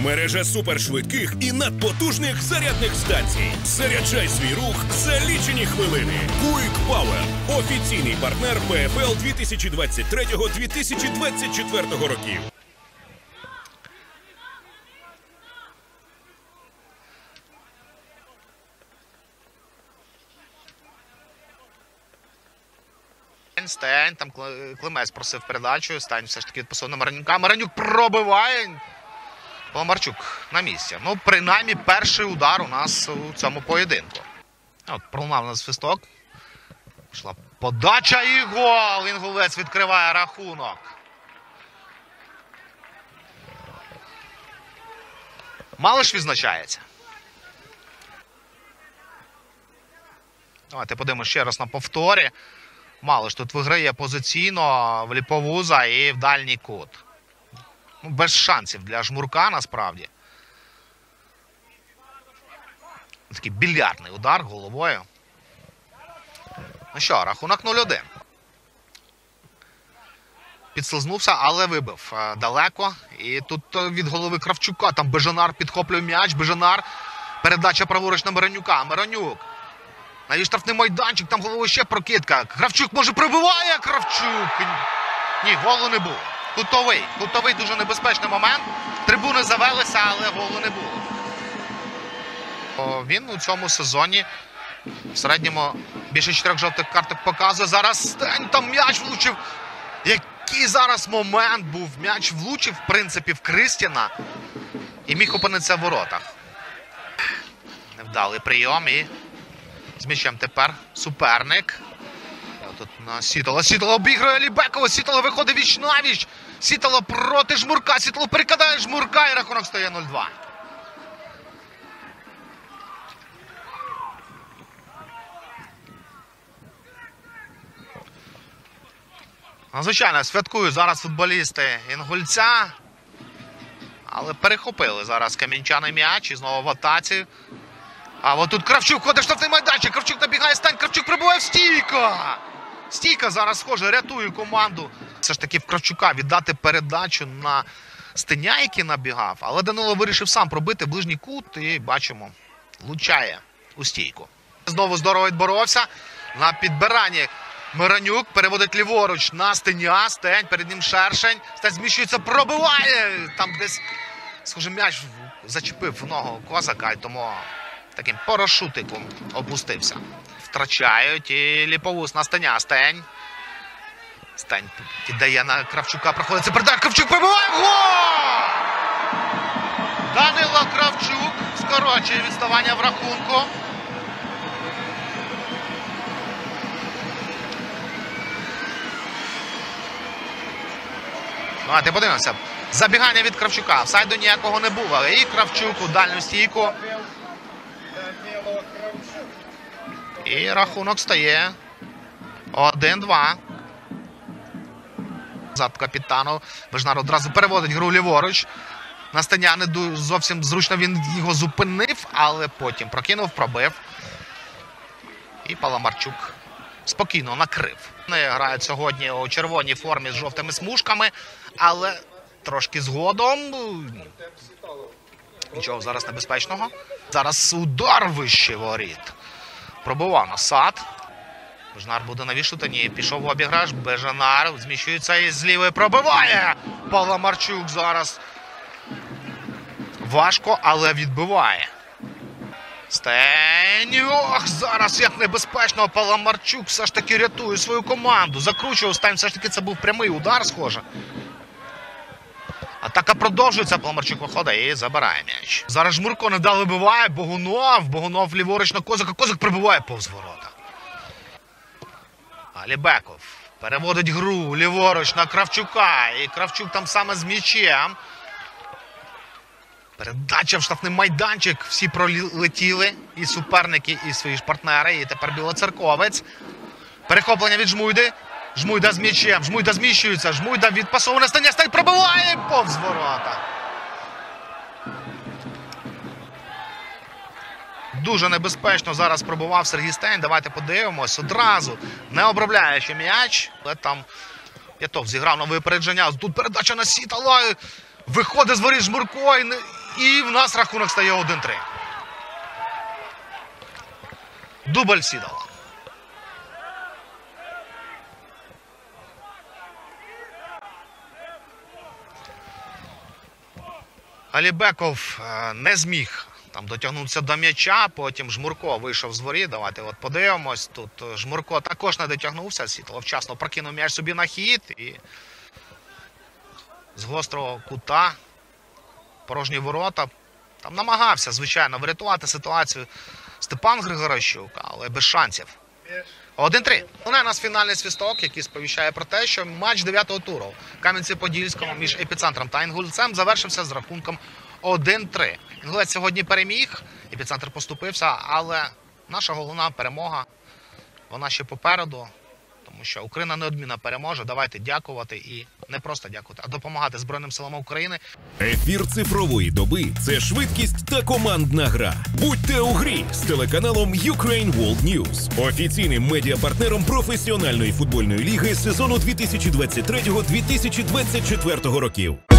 Мережа супершвидких і надпотужних зарядних станцій. Заряджай свій рух за лічені хвилини. Quick Power – офіційний партнер ПФЛ 2023-2024 років. Стень, там Климець просив передачу, Стень все ж таки відписав на Миронюка. Миронюк пробиває. Паламарчук на місці. Ну, принаймні, перший удар у нас у цьому поєдинку. От, пролунав на свисток. Пішла подача і гол. Інгулець відкриває рахунок. Малиш відзначається. Давайте подивимося ще раз на повторі. Малиш тут виграє позиційно в Ліповуза і в дальній кут. Ну, без шансів для Жмурка, насправді. Такий більярдний удар головою. Ну що, рахунок 0-1. Підслизнувся, але вибив далеко. І тут від голови Кравчука. Там Бежанар підхоплює м'яч. Бежанар. Передача праворуч на Миронюка. Миронюк. Навіть штрафний майданчик, там головою ще прокидка. Кравчук може пробиває, Кравчук. Ні, голу не було. Кутовий дуже небезпечний момент. Трибуни завелися, але голу не було. Він у цьому сезоні в середньому більше 4 жовтих карток показує. Зараз Стень, там м'яч влучив. Який зараз момент був. М'яч влучив, в принципі, в Кристіна. І міг опинитися в воротах. Невдалий прийом і... З м'ячем тепер суперник. Тут на Сітола. Сітола обіграє Алібекова. Сітола виходить віч-навіч. Сітола проти Жмурка. Сітола перекидає Жмурка і рахунок стає 0-2. Звичайно, святкують зараз футболісти Інгульця. Але перехопили зараз кам'янчани м'яч і знову в атаці. А от тут Кравчук ходить в штрафний майданчик. Кравчук набігає, Стань. Кравчук прибуває в стійка. Стійка зараз, схоже, рятує команду. Все ж таки в Кравчука віддати передачу на Стеня, який набігав. Але Данило вирішив сам пробити ближній кут і, бачимо, влучає у стійку. Знову здорово відборовся. На підбиранні Миронюк переводить ліворуч на Стеня. Стень, перед ним Шершень. Стень зміщується, пробиває. Там десь, схоже, м'яч зачепив ногу Козака, і тому... Таким парашутиком опустився. Втрачають і Ліповуз на Стеня. Стень. Стень піддає на Кравчука. Проходить це передача. Кравчук пробиває. Гол! Данило Кравчук скорочує відставання в рахунку. Давайте подивимося. Забігання від Кравчука. Офсайду ніякого не було. І Кравчук у дальню стійку. І рахунок стає 1-2. Зад капітану. Бежнар одразу переводить гру ліворуч. На Стеня не зовсім зручно він його зупинив, але потім прокинув, пробив. І Паламарчук спокійно накрив. Вони грають сьогодні у червоній формі з жовтими смужками, але трошки згодом. Нічого зараз небезпечного. Зараз удар вище воріт. Пробував на Сад. Бежнар буде навішувати. Ні, пішов в обіграш. Бежанар зміщується і з лівої пробиває. Паламарчук зараз важко, але відбиває. Стень. Ох, зараз як небезпечно. Паламарчук все ж таки рятує свою команду. Закручував Стень. Все ж таки це був прямий удар, схоже. Атака продовжується, Паламарчук виходить і забирає м'яч. Зараз Жмурко не дали вибиває, Богунов ліворуч на Козака, Козак прибиває повз ворота. Алібеков переводить гру ліворуч на Кравчука, і Кравчук там саме з м'ячем. Передача в штрафний майданчик, всі пролетіли, і суперники, і свої ж партнери, і тепер Білоцерковець. Перехоплення від Жмуйди. Жмуйда з м'ячем, Жмуйда зміщується, Жмуйда відпасоване Стеня, Стень пробиває повз ворота. Дуже небезпечно зараз пробував Сергій Стень. Давайте подивимось одразу, не обробляючи м'яч. Але там П'ятов зіграв на випередження. Тут передача на Сітола. Виходить з воріт Жмурко І в нас рахунок стає 1-3. Дубль Сідала. Алібеков не зміг там дотягнутися до м'яча, потім Жмурко вийшов з воріт. Давайте от подивимось. Тут Жмурко також не дотягнувся, Сідало вчасно прокинув м'яч собі на хід і з гострого кута порожні ворота. Там намагався, звичайно, врятувати ситуацію Степан Григорощук, але без шансів. 1-3. У нас фінальний свисток, який сповіщає про те, що матч 9-го туру Кам'янці-Подільському між Епіцентром та Інгульцем завершився з рахунком 1-3. Інгулець сьогодні переміг, Епіцентр поступився, але наша головна перемога, вона ще попереду. Тому що Україна неодмінно переможе. Давайте дякувати і не просто дякувати, а допомагати Збройним силам України. Ефір цифрової доби – це швидкість та командна гра. Будьте у грі з телеканалом Ukraine World News, офіційним медіапартнером професіональної футбольної ліги сезону 2023-2024 років.